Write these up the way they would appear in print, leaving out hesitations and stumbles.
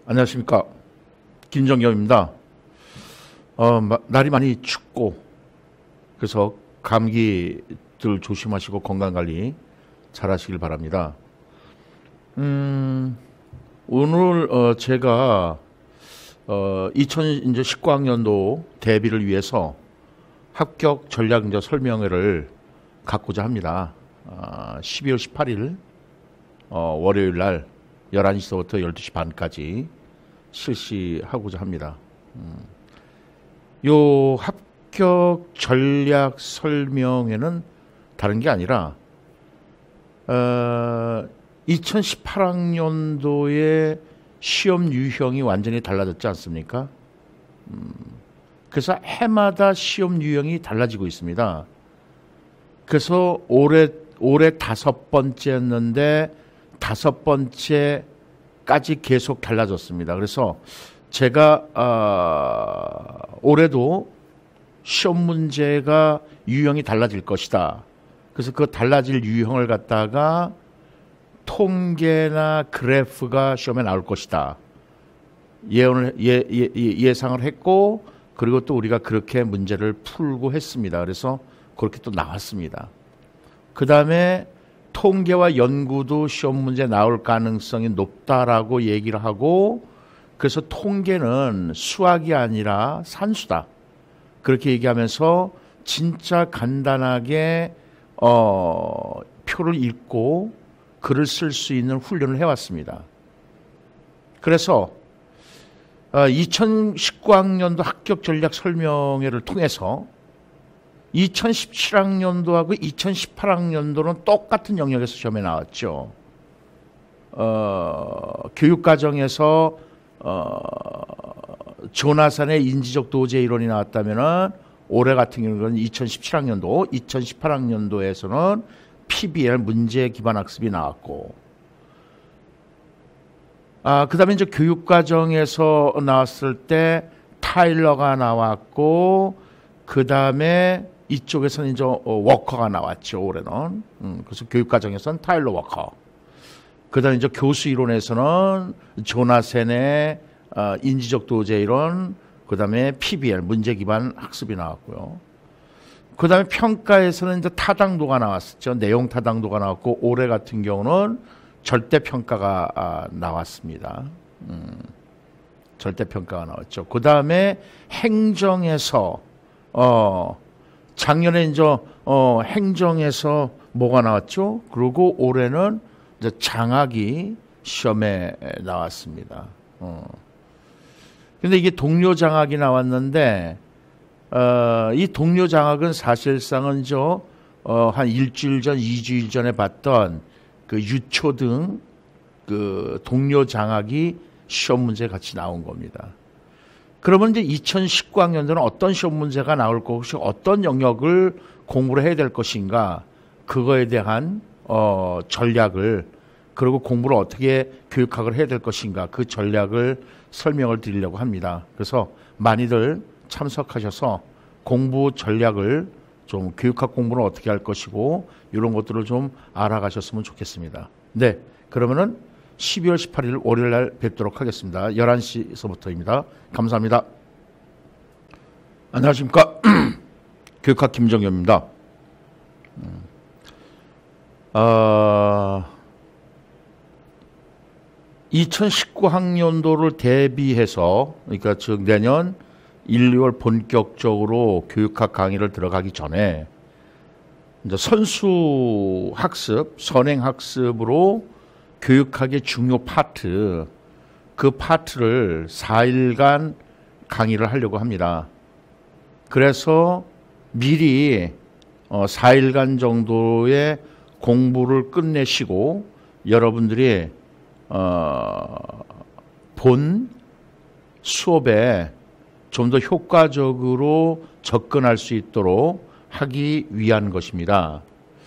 안녕하십니까. 김정겸입니다. 날이 많이 춥고 그래서 감기들 조심하시고 건강관리 잘 하시길 바랍니다. 오늘 제가 2019학년도 대비를 위해서 합격 전략 설명회를 갖고자 합니다. 12월 18일 월요일 날 11시부터 12시 반까지 실시하고자 합니다. 요 합격 전략 설명회는 다른 게 아니라 2018학년도의 시험 유형이 완전히 달라졌지 않습니까? 그래서 해마다 시험 유형이 달라지고 있습니다. 그래서 올해 5번째였는데 5번째까지 계속 달라졌습니다. 그래서 제가 올해도 시험 문제가 유형이 달라질 것이다. 그래서 그 달라질 유형을 갖다가 통계나 그래프가 시험에 나올 것이다. 예상을 했고, 그리고 또 우리가 그렇게 문제를 풀고 했습니다. 그래서 그렇게 또 나왔습니다. 그 다음에 통계와 연구도 시험 문제 나올 가능성이 높다라고 얘기를 하고, 그래서 통계는 수학이 아니라 산수다. 그렇게 얘기하면서 진짜 간단하게 표를 읽고 글을 쓸 수 있는 훈련을 해왔습니다. 그래서 2019학년도 합격 전략 설명회를 통해서 2017학년도하고 2018학년도는 똑같은 영역에서 시험에 나왔죠. 교육과정에서 조나산의 인지적 도제 이론이 나왔다면은 올해 같은 경우는 2017학년도, 2018학년도에서는 PBL 문제 기반 학습이 나왔고, 그 다음에 이제 교육과정에서 나왔을 때 타일러가 나왔고, 그 다음에 이쪽에서는 이제 워커가 나왔죠, 올해는. 그래서 교육과정에서는 타일러 워커. 그 다음에 이제 교수 이론에서는 조나센의 인지적 도제 이론, 그 다음에 PBL 문제 기반 학습이 나왔고요. 그 다음에 평가에서는 이제 타당도가 나왔었죠. 내용 타당도가 나왔고, 올해 같은 경우는 절대평가가 나왔습니다. 절대평가가 나왔죠. 그 다음에 행정에서, 작년에 이제, 행정에서 뭐가 나왔죠? 그리고 올해는 이제 장학이 시험에 나왔습니다. 근데 이게 동료 장학이 나왔는데, 이 동료 장학은 사실상은 한 일주일 전, 2주일 전에 봤던 그 유초등 그 동료 장학이 시험 문제 같이 나온 겁니다. 그러면 이제 2019학년도는 어떤 시험 문제가 나올 것이고 어떤 영역을 공부를 해야 될 것인가, 그거에 대한 전략을, 그리고 공부를 어떻게 교육학을 해야 될 것인가, 그 전략을 설명을 드리려고 합니다. 그래서 많이들 참석하셔서 공부 전략을 좀, 교육학 공부를 어떻게 할 것이고 이런 것들을 좀 알아가셨으면 좋겠습니다. 네, 그러면은 12월 18일 월요일 날 뵙도록 하겠습니다. 11시서부터입니다. 감사합니다. 안녕하십니까. 교육학 김정겸입니다. 2019학년도를 대비해서, 그러니까 즉 내년 1, 2월 본격적으로 교육학 강의를 들어가기 전에 이제 선수 학습, 선행 학습으로 교육학의 중요 파트, 그 파트를 4일간 강의를 하려고 합니다. 그래서 미리 4일간 정도의 공부를 끝내시고 여러분들이 본 수업에 좀 더 효과적으로 접근할 수 있도록 하기 위한 것입니다.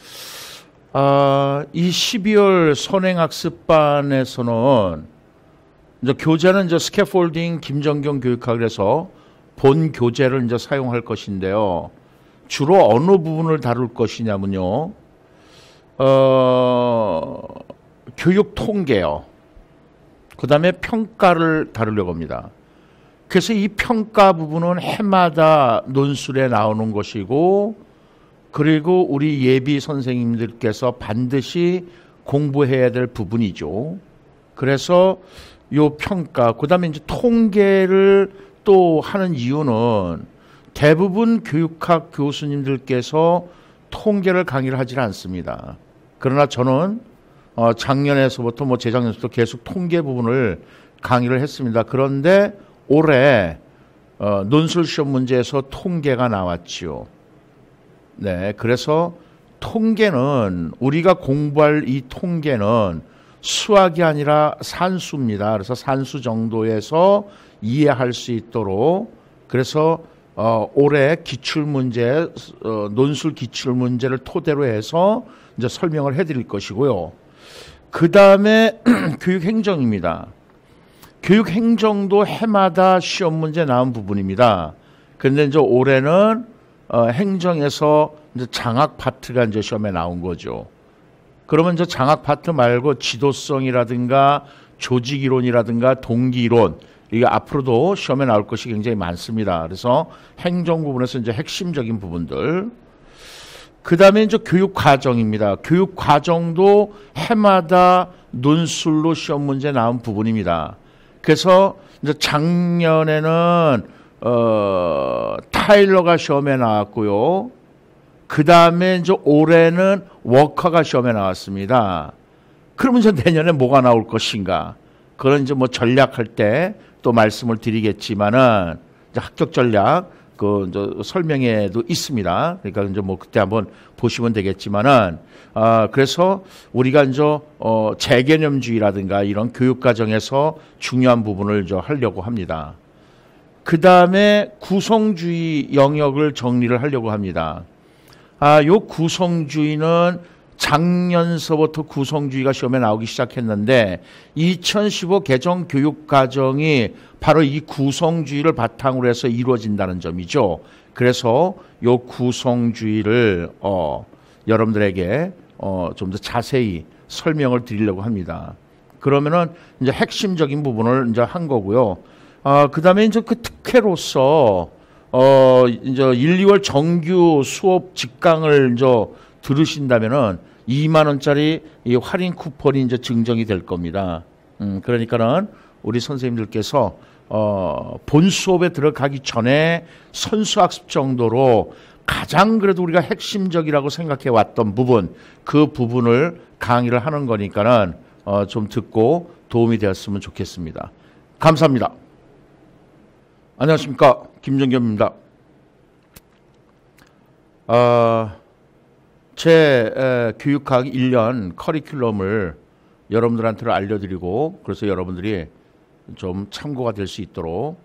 이 12월 선행학습반에서는 이제 교재는 이제 스캐폴딩 김정경 교육학에서 본 교재를 이제 사용할 것인데요. 주로 어느 부분을 다룰 것이냐면요. 교육 통계요. 그 다음에 평가를 다루려고 합니다. 그래서 이 평가 부분은 해마다 논술에 나오는 것이고, 그리고 우리 예비 선생님들께서 반드시 공부해야 될 부분이죠. 그래서 요 평가, 그 다음에 이제 통계를 또 하는 이유는 대부분 교육학 교수님들께서 통계를 강의를 하지 않습니다. 그러나 저는 작년에서부터 뭐 재작년부터 계속 통계 부분을 강의를 했습니다. 그런데 올해 논술 시험 문제에서 통계가 나왔지요. 네, 그래서 통계는 우리가 공부할 이 통계는 수학이 아니라 산수입니다. 그래서 산수 정도에서 이해할 수 있도록 그래서 올해 기출문제 논술 기출문제를 토대로 해서 이제 설명을 해드릴 것이고요. 그 다음에 교육행정입니다. 교육행정도 해마다 시험 문제 나온 부분입니다. 그런데 이제 올해는 행정에서 이제 장학 파트가 이제 시험에 나온 거죠. 그러면 이제 장학 파트 말고 지도성이라든가 조직이론이라든가 동기이론 이게 앞으로도 시험에 나올 것이 굉장히 많습니다. 그래서 행정 부분에서 이제 핵심적인 부분들. 그 다음에 이제 교육 과정입니다. 교육 과정도 해마다 논술로 시험 문제 나온 부분입니다. 그래서 이제 작년에는 타일러가 시험에 나왔고요. 그 다음에 이제 올해는 워커가 시험에 나왔습니다. 그러면 이제 내년에 뭐가 나올 것인가? 그런 이제 뭐 전략할 때 또 말씀을 드리겠지만은 이제 합격 전략 그 이제 설명회도 있습니다. 그러니까 이제 뭐 그때 한번 보시면 되겠지만은 그래서 우리가 이제 재개념주의라든가 이런 교육 과정에서 중요한 부분을 이제 하려고 합니다. 그 다음에 구성주의 영역을 정리를 하려고 합니다. 요 구성주의는 작년서부터 구성주의가 시험에 나오기 시작했는데 2015 개정 교육과정이 바로 이 구성주의를 바탕으로 해서 이루어진다는 점이죠. 그래서 요 구성주의를 여러분들에게 좀 더 자세히 설명을 드리려고 합니다. 그러면은 이제 핵심적인 부분을 이제 한 거고요. 그 다음에 이제 그 특혜로서 이제 1, 2월 정규 수업 직강을 이제 들으신다면은 2만 원짜리 이 할인 쿠폰이 이제 증정이 될 겁니다. 그러니까는 우리 선생님들께서 본 수업에 들어가기 전에 선수학습 정도로 가장 그래도 우리가 핵심적이라고 생각해 왔던 부분, 그 부분을 강의를 하는 거니까는 좀 듣고 도움이 되었으면 좋겠습니다. 감사합니다. 안녕하십니까, 김정겸입니다. 제 교육학 1년 커리큘럼을 여러분들한테 알려드리고 그래서 여러분들이 좀 참고가 될 수 있도록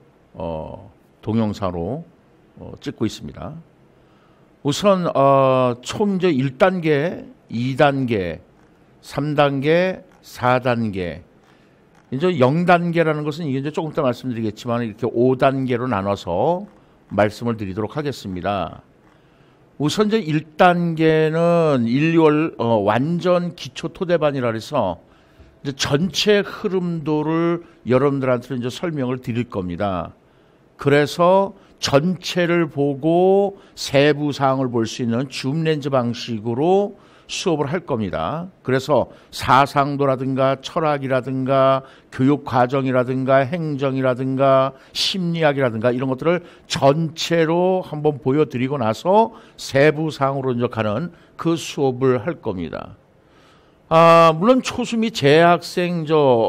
동영상으로 찍고 있습니다. 우선 총 이제 1단계, 2단계, 3단계, 4단계 이제 0단계라는 것은 이게 이제 조금 이따 말씀드리겠지만 이렇게 5단계로 나눠서 말씀을 드리도록 하겠습니다. 우선 이제 1단계는 1, 2월 완전 기초 토대반이라 해서 이제 전체 흐름도를 여러분들한테 이제 설명을 드릴 겁니다. 그래서 전체를 보고 세부 사항을 볼 수 있는 줌렌즈 방식으로 수업을 할 겁니다. 그래서 사상도라든가 철학이라든가 교육 과정이라든가 행정이라든가 심리학이라든가 이런 것들을 전체로 한번 보여드리고 나서 세부 사항으로 이제 가는 그 수업을 할 겁니다. 물론 초수 및 재학생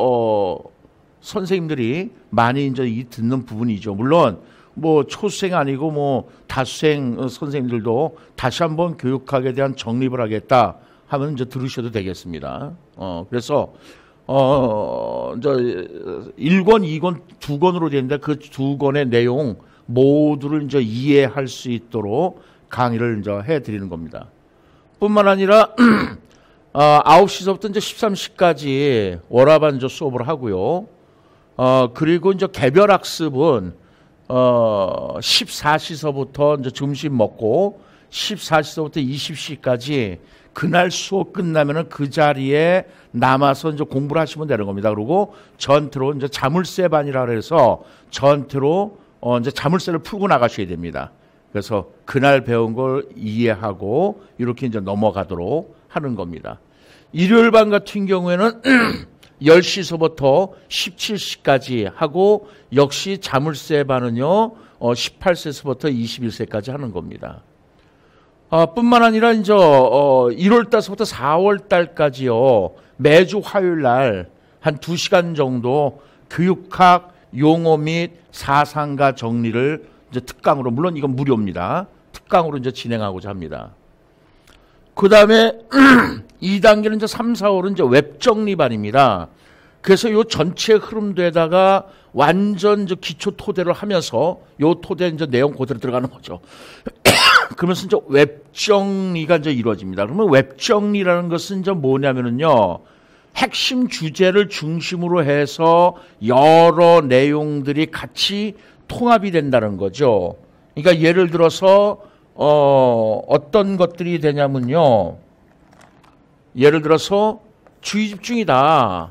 선생님들이 많이 이제 이 듣는 부분이죠. 물론 뭐 초수생 아니고 뭐 다수생 선생님들도 다시 한번 교육학에 대한 정립을 하겠다 하면 이제 들으셔도 되겠습니다. 그래서 이제 1권, 2권, 2권으로 되는데 그 2권의 내용 모두를 이제 이해할 수 있도록 강의를 이제 해 드리는 겁니다. 뿐만 아니라 9시서부터 이제 13시까지 월화반 이제 수업을 하고요. 그리고 이제 개별 학습은 14시서부터 이제 점심 먹고 14시서부터 20시까지 그날 수업 끝나면은 그 자리에 남아서 이제 공부를 하시면 되는 겁니다. 그리고 전투로 이제 자물쇠반이라 그래서 전투로 이제 자물쇠를 풀고 나가셔야 됩니다. 그래서 그날 배운 걸 이해하고 이렇게 이제 넘어가도록 하는 겁니다. 일요일반 같은 경우에는 10시서부터 17시까지 하고 역시 자물쇠반은요 18세서부터 21세까지 하는 겁니다. 뿐만 아니라 이제 1월 달서부터 4월 달까지요 매주 화요일 날 한 2시간 정도 교육학 용어 및 사상가 정리를 이제 특강으로, 물론 이건 무료입니다. 특강으로 이제 진행하고자 합니다. 그 다음에 2단계는 이제 3, 4월은 이제 웹 정리반입니다. 그래서 요 전체 흐름도에다가 완전 이제 기초 토대를 하면서 요 토대 이제 내용 그대로 들어가는 거죠. 그러면서 이제 웹 정리가 이제 이루어집니다. 그러면 웹 정리라는 것은 이제 뭐냐면은요, 핵심 주제를 중심으로 해서 여러 내용들이 같이 통합이 된다는 거죠. 그러니까 예를 들어서 어떤 것들이 되냐면요, 예를 들어서 주의 집중이다.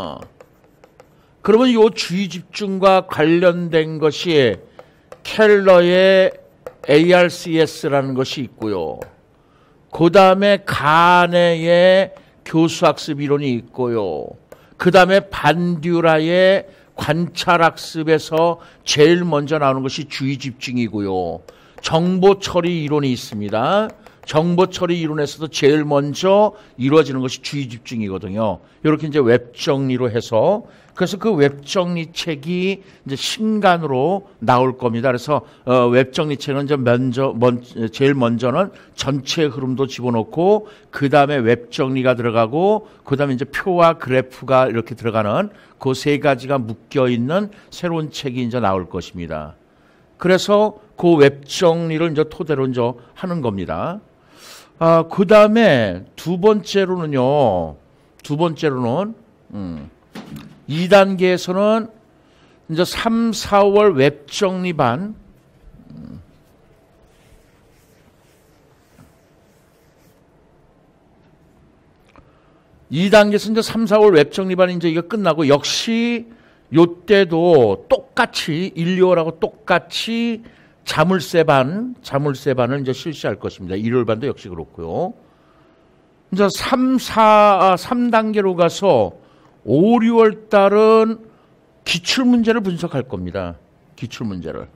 그러면 이 주의 집중과 관련된 것이 켈러의 ARCS라는 것이 있고요. 그 다음에 가네의 교수학습 이론이 있고요. 그 다음에 반듀라의 관찰학습에서 제일 먼저 나오는 것이 주의 집중이고요. 정보처리 이론이 있습니다. 정보처리 이론에서도 제일 먼저 이루어지는 것이 주의 집중이거든요. 이렇게 이제 웹 정리로 해서, 그래서 그 웹 정리 책이 이제 신간으로 나올 겁니다. 그래서 웹 정리 책은 이제 제일 먼저는 전체 흐름도 집어넣고, 그 다음에 웹 정리가 들어가고, 그 다음에 이제 표와 그래프가 이렇게 들어가는 그 세 가지가 묶여 있는 새로운 책이 이제 나올 것입니다. 그래서 그 웹 정리를 이제 토대로 이제 하는 겁니다. 그 다음에 두 번째로는 2단계에서는 이제 3, 4월 웹 정리반, 2단계에서 이제 3, 4월 웹 정리반이 이제 이거 끝나고, 역시 요때도 똑같이 1, 2월하고 똑같이 자물쇠반을 이제 실시할 것입니다. 일요일반도 역시 그렇고요. 이제 3단계로 가서 5, 6월 달은 기출문제를 분석할 겁니다. 기출문제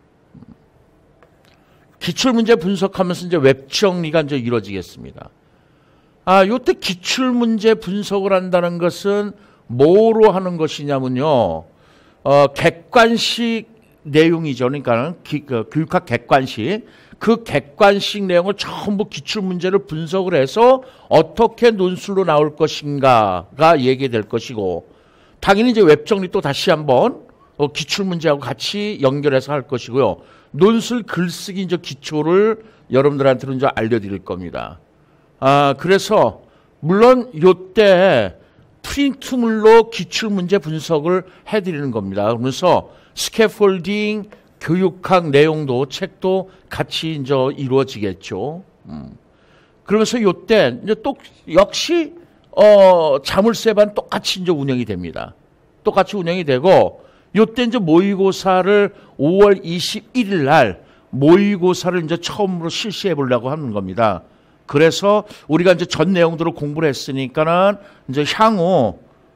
분석하면서 이제 웹 정리가 이제 이루어지겠습니다. 요때 기출문제 분석을 한다는 것은 뭐로 하는 것이냐면요, 객관식 내용이죠. 그러니까 교육학 객관식, 그 객관식 내용을 전부 기출문제를 분석을 해서 어떻게 논술로 나올 것인가가 얘기될 것이고, 당연히 이제 웹 정리 또 다시 한번 기출문제하고 같이 연결해서 할 것이고요. 논술 글쓰기 이제 기초를 여러분들한테는 이제 알려드릴 겁니다. 그래서 물론 요때 프린트물로 기출문제 분석을 해드리는 겁니다. 그러면서 스캐폴딩, 교육학 내용도, 책도 같이 이제 이루어지겠죠. 그러면서 요때 이제 또 역시 자물쇠반 똑같이 이제 운영이 됩니다. 똑같이 운영이 되고, 요때 이제 모의고사를 5월 21일 날 모의고사를 이제 처음으로 실시해 보려고 하는 겁니다. 그래서 우리가 이제 전 내용들을 공부를 했으니까는 이제 향후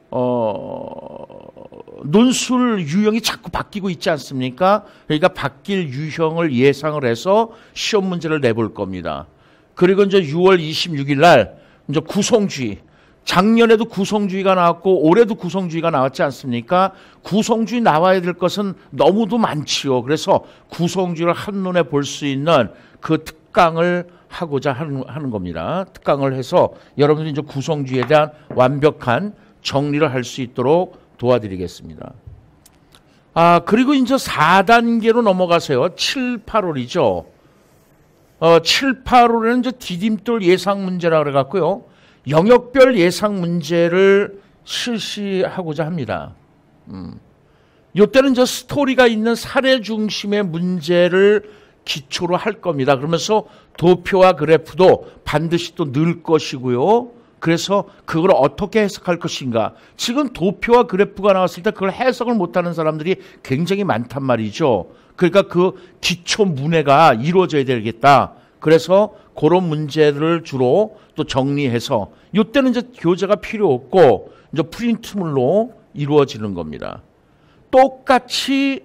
논술 유형이 자꾸 바뀌고 있지 않습니까? 그러니까 바뀔 유형을 예상을 해서 시험 문제를 내볼 겁니다. 그리고 이제 6월 26일 날 이제 구성주의, 작년에도 구성주의가 나왔고 올해도 구성주의가 나왔지 않습니까? 구성주의 나와야 될 것은 너무도 많지요. 그래서 구성주의를 한눈에 볼 수 있는 그 특강을 하고자 하는 겁니다. 특강을 해서 여러분들이 이제 구성주의에 대한 완벽한 정리를 할 수 있도록 도와드리겠습니다. 그리고 이제 4단계로 넘어가세요. 7, 8월이죠. 7, 8월에는 이제 디딤돌 예상 문제라 그래갖고요, 영역별 예상 문제를 실시하고자 합니다. 요때는 이제 스토리가 있는 사례 중심의 문제를 기초로 할 겁니다. 그러면서 도표와 그래프도 반드시 또 넣을 것이고요. 그래서 그걸 어떻게 해석할 것인가. 지금 도표와 그래프가 나왔을 때 그걸 해석을 못하는 사람들이 굉장히 많단 말이죠. 그러니까 그 기초 문해가 이루어져야 되겠다. 그래서 그런 문제들을 주로 또 정리해서 이때는 이제 교재가 필요 없고 이제 프린트물로 이루어지는 겁니다. 똑같이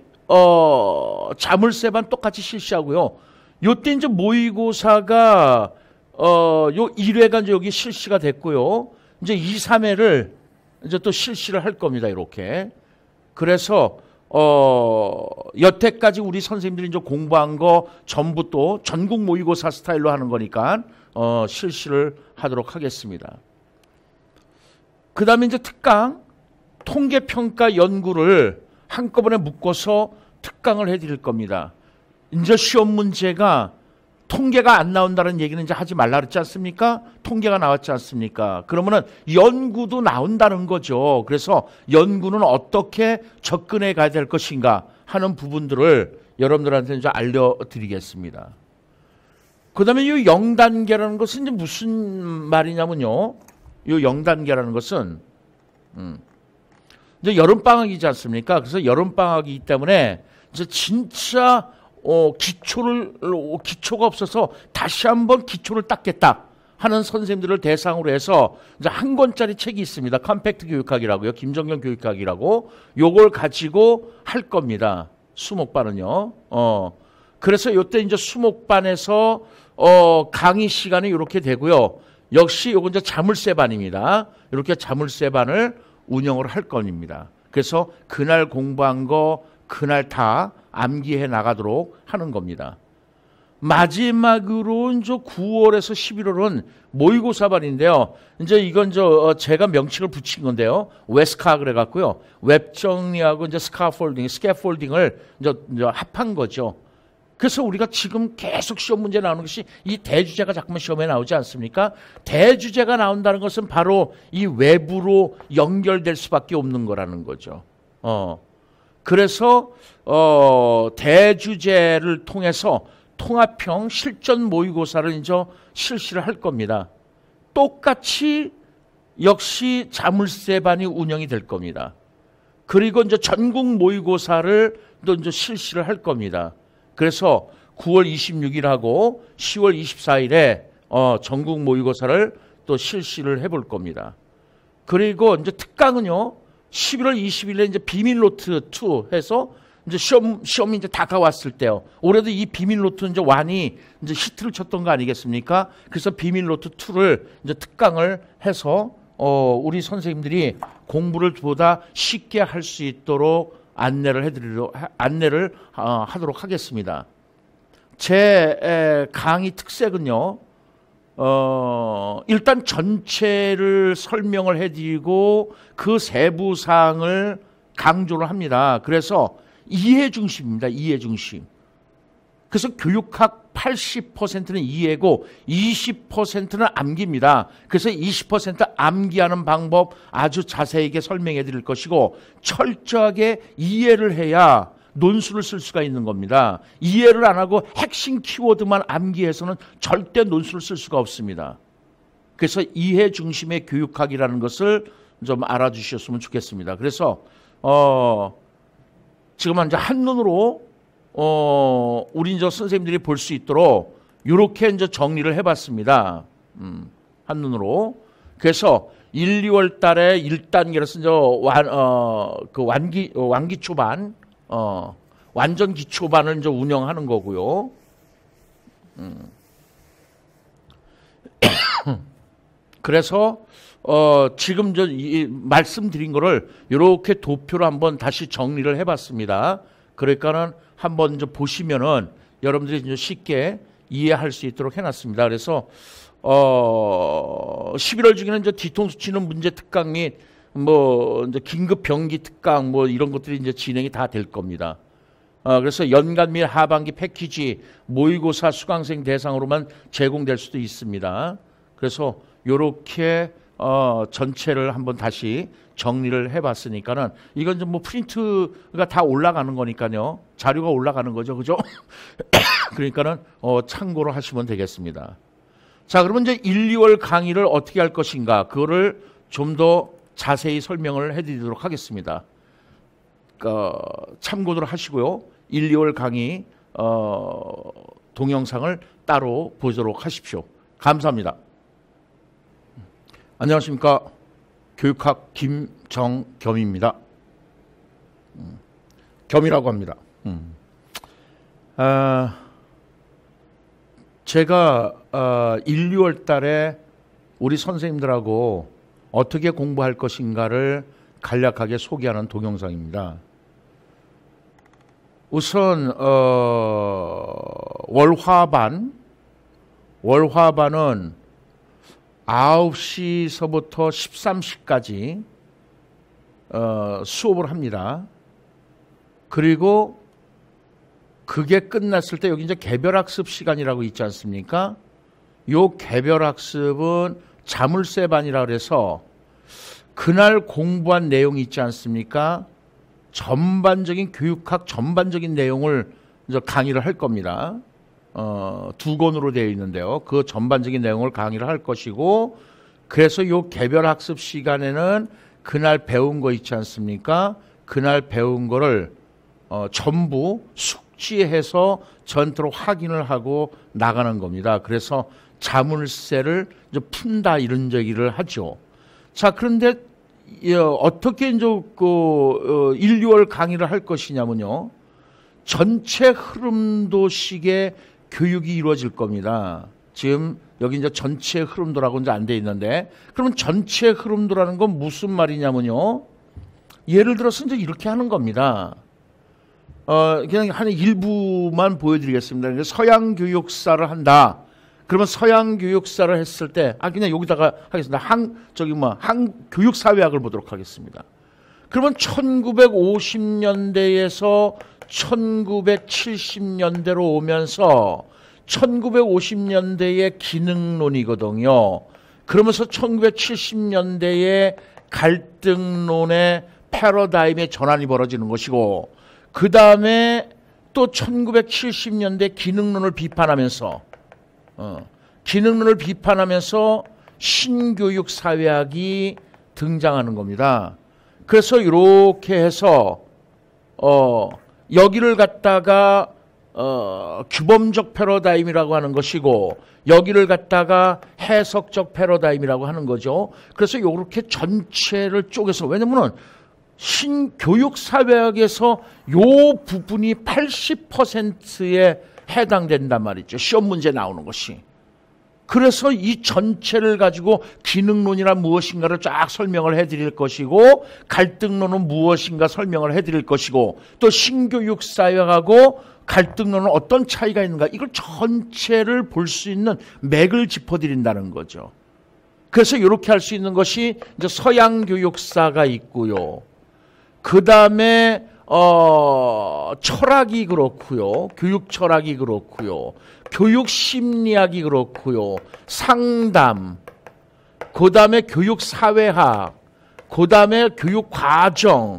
자물쇠반 똑같이 실시하고요. 이때 이제 모의고사가 요 1회가 이제 여기 실시가 됐고요. 이제 2, 3회를 이제 또 실시를 할 겁니다. 이렇게. 그래서 여태까지 우리 선생님들이 이제 공부한 거 전부 또 전국 모의고사 스타일로 하는 거니까 실시를 하도록 하겠습니다. 그다음에 이제 특강 통계평가 연구를 한꺼번에 묶어서 특강을 해드릴 겁니다. 이제 시험 문제가 통계가 안 나온다는 얘기는 이제 하지 말라 그랬지 않습니까? 통계가 나왔지 않습니까? 그러면은 연구도 나온다는 거죠. 그래서 연구는 어떻게 접근해 가야 될 것인가 하는 부분들을 여러분들한테 이제 알려드리겠습니다. 그 다음에 이 0단계라는 것은 이제 무슨 말이냐면요. 이 0단계라는 것은, 이제 여름방학이지 않습니까? 그래서 여름방학이기 때문에 이제 진짜 기초가 없어서 다시 한번 기초를 닦겠다 하는 선생님들을 대상으로 해서 이제 한 권짜리 책이 있습니다. 컴팩트 교육학이라고요. 김정경 교육학이라고. 요걸 가지고 할 겁니다. 수목반은요. 그래서 요때 이제 수목반에서 강의 시간이 이렇게 되고요. 역시 요건 이제 자물쇠반입니다. 이렇게 자물쇠반을 운영을 할 겁니다. 그래서 그날 공부한 거 그날 다 암기해 나가도록 하는 겁니다. 마지막으로 이제 9월에서 11월은 모의고사반인데요. 이제 이건 제가 명칭을 붙인 건데요. 웨스카 그래갖고요. 웹 정리하고 이제 스캐폴딩을 이제 합한 거죠. 그래서 우리가 지금 계속 시험 문제 나오는 것이 이 대주제가 자꾸만 시험에 나오지 않습니까? 대주제가 나온다는 것은 바로 이 외부로 연결될 수밖에 없는 거라는 거죠. 그래서 대주제를 통해서 통합형 실전 모의고사를 이제 실시를 할 겁니다. 똑같이 역시 자물쇠반이 운영이 될 겁니다. 그리고 이제 전국 모의고사를 또 이제 실시를 할 겁니다. 그래서 9월 26일하고 10월 24일에 전국 모의고사를 또 실시를 해볼 겁니다. 그리고 이제 특강은요, 11월 20일에 이제 비밀노트 2 해서 이제 시험이 이제 다가왔을 때요. 올해도 이 비밀노트 이제 완이 이제 히트를 쳤던 거 아니겠습니까? 그래서 비밀노트 2를 이제 특강을 해서 우리 선생님들이 공부를 보다 쉽게 할 수 있도록 안내를 하도록 하겠습니다. 제 강의 특색은요. 일단 전체를 설명을 해드리고 그 세부 사항을 강조를 합니다. 그래서 이해 중심입니다. 이해 중심. 그래서 교육학 80%는 이해고 20%는 암기입니다. 그래서 20% 암기하는 방법 아주 자세하게 설명해 드릴 것이고 철저하게 이해를 해야 논술을 쓸 수가 있는 겁니다. 이해를 안 하고 핵심 키워드만 암기해서는 절대 논술을 쓸 수가 없습니다. 그래서 이해 중심의 교육학이라는 것을 좀 알아주셨으면 좋겠습니다. 그래서 지금 이제 한눈으로 우리 이제 선생님들이 볼 수 있도록 이렇게 이제 정리를 해봤습니다. 한눈으로. 그래서 1, 2월 달에 1단계로서 이제 완기초반, 완전 기초반을 이제 운영하는 거고요. 그래서 지금 말씀드린 거를 이렇게 도표로 한번 다시 정리를 해봤습니다. 그러니까는 한번 이제 보시면은 여러분들이 이제 쉽게 이해할 수 있도록 해놨습니다. 그래서 11월 중에는 이제 뒤통수 치는 문제 특강 및 뭐 이제 긴급 병기 특강 뭐 이런 것들이 이제 진행이 다 될 겁니다. 그래서 연간 및 하반기 패키지 모의고사 수강생 대상으로만 제공될 수도 있습니다. 그래서 요렇게 전체를 한번 다시 정리를 해봤으니까는 이건 좀 뭐 프린트가 다 올라가는 거니까요. 자료가 올라가는 거죠, 그죠? 그러니까는 참고로 하시면 되겠습니다. 자, 그러면 이제 1, 2월 강의를 어떻게 할 것인가, 그거를 좀 더 자세히 설명을 해드리도록 하겠습니다. 참고를 하시고요. 1, 2월 강의 동영상을 따로 보도록 하십시오. 감사합니다. 안녕하십니까. 교육학 김정겸입니다. 겸이라고 합니다. 제가 1, 2월 달에 우리 선생님들하고 어떻게 공부할 것인가를 간략하게 소개하는 동영상입니다. 우선 월화반은 9시서부터 13시까지 수업을 합니다. 그리고 그게 끝났을 때 여기 이제 개별학습 시간이라고 있지 않습니까? 요 개별학습은 자물쇠반이라 그래서 그날 공부한 내용이 있지 않습니까? 전반적인 교육학 전반적인 내용을 이제 강의를 할 겁니다. 2권으로 되어 있는데요. 그 전반적인 내용을 강의를 할 것이고, 그래서 요 개별학습 시간에는 그날 배운 거 있지 않습니까? 그날 배운 거를 전부 숙지해서 전투로 확인을 하고 나가는 겁니다. 그래서 자물쇠를 이제 푼다 이런 얘기를 하죠. 자, 그런데 어떻게 이제 1, 2월 강의를 할 것이냐면요. 전체 흐름도식의 교육이 이루어질 겁니다. 지금 여기 이제 전체 흐름도라고 이제 안 돼 있는데, 그러면 전체 흐름도라는 건 무슨 말이냐면요. 예를 들어서 이제 이렇게 하는 겁니다. 그냥 한 일부만 보여드리겠습니다. 서양 교육사를 한다. 그러면 서양 교육사를 했을 때, 그냥 여기다가 하겠습니다. 교육사회학을 보도록 하겠습니다. 그러면 1950년대에서 1970년대로 오면서 1950년대의 기능론이거든요. 그러면서 1970년대의 갈등론의 패러다임의 전환이 벌어지는 것이고, 그 다음에 또 1970년대 기능론을 비판하면서 신교육 사회학이 등장하는 겁니다. 그래서 이렇게 해서 여기를 갖다가 규범적 패러다임이라고 하는 것이고, 여기를 갖다가 해석적 패러다임이라고 하는 거죠. 그래서 이렇게 전체를 쪼개서, 왜냐면은 신교육 사회학에서 요 부분이 80%에 해당된단 말이죠. 시험 문제 나오는 것이. 그래서 이 전체를 가지고 기능론이란 무엇인가를 쫙 설명을 해드릴 것이고, 갈등론은 무엇인가 설명을 해드릴 것이고, 또 신교육 사회학하고 갈등론은 어떤 차이가 있는가, 이걸 전체를 볼 수 있는 맥을 짚어드린다는 거죠. 그래서 이렇게 할 수 있는 것이 이제 서양 교육사가 있고요. 그 다음에 철학이 그렇고요. 교육 철학이 그렇고요. 교육 심리학이 그렇고요. 상담, 그 다음에 교육 사회학, 그 다음에 교육 과정,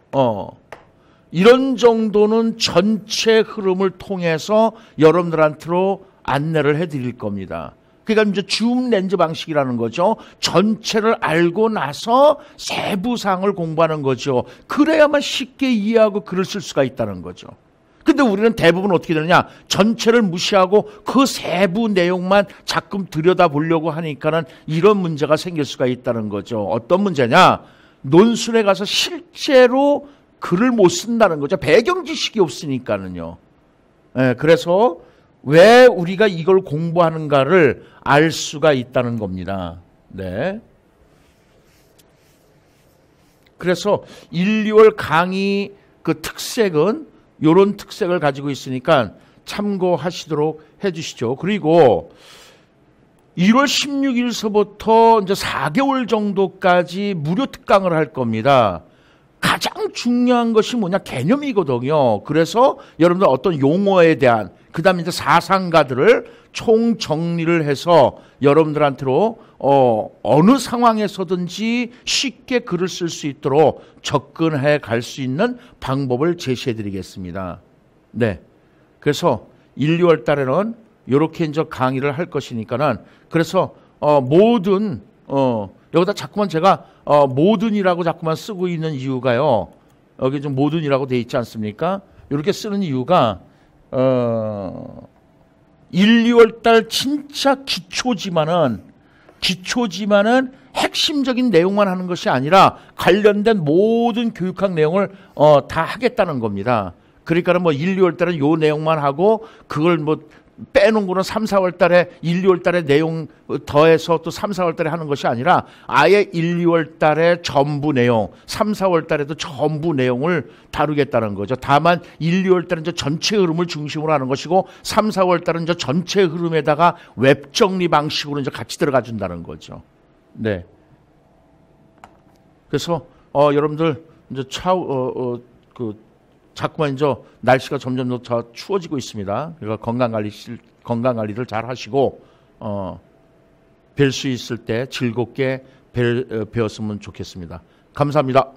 이런 정도는 전체 흐름을 통해서 여러분들한테로 안내를 해드릴 겁니다. 그러니까 이제 줌 렌즈 방식이라는 거죠. 전체를 알고 나서 세부사항을 공부하는 거죠. 그래야만 쉽게 이해하고 글을 쓸 수가 있다는 거죠. 근데 우리는 대부분 어떻게 되느냐, 전체를 무시하고 그 세부 내용만 자꾸 들여다보려고 하니까는 이런 문제가 생길 수가 있다는 거죠. 어떤 문제냐, 논술에 가서 실제로 글을 못 쓴다는 거죠. 배경 지식이 없으니까는요. 그래서 왜 우리가 이걸 공부하는가를 알 수가 있다는 겁니다. 네. 그래서 1, 2월 강의 그 특색은 이런 특색을 가지고 있으니까 참고하시도록 해주시죠. 그리고 1월 16일서부터 이제 4개월 정도까지 무료 특강을 할 겁니다. 가장 중요한 것이 뭐냐? 개념이거든요. 그래서 여러분들 어떤 용어에 대한, 그 다음에 이제 사상가들을 총정리를 해서 여러분들한테로 어느 상황에서든지 쉽게 글을 쓸 수 있도록 접근해 갈 수 있는 방법을 제시해 드리겠습니다. 네. 그래서 1, 2월 달에는 이렇게 이제 강의를 할 것이니까는, 그래서 모든 여기다 자꾸만 제가 모든이라고 자꾸만 쓰고 있는 이유가요. 여기 좀 모든이라고 돼 있지 않습니까? 이렇게 쓰는 이유가 1, 2월 달 진짜 기초지만은 핵심적인 내용만 하는 것이 아니라 관련된 모든 교육학 내용을 다 하겠다는 겁니다. 그러니까 뭐 1, 2월 달은 요 내용만 하고 그걸 뭐 빼놓은 거는 3, 4월 달에 1, 2월 달에 내용 더해서 또 3, 4월 달에 하는 것이 아니라 아예 1, 2월 달에 전부 내용, 3, 4월 달에도 전부 내용을 다루겠다는 거죠. 다만 1, 2월 달은 이제 전체 흐름을 중심으로 하는 것이고 3, 4월 달은 이제 전체 흐름에다가 웹 정리 방식으로 이제 같이 들어가 준다는 거죠. 네. 그래서 여러분들 이제 자꾸만 이제 날씨가 점점 더 추워지고 있습니다. 그러니까 건강 관리를 잘 하시고 뵐 수 있을 때 즐겁게 배웠으면 좋겠습니다. 감사합니다.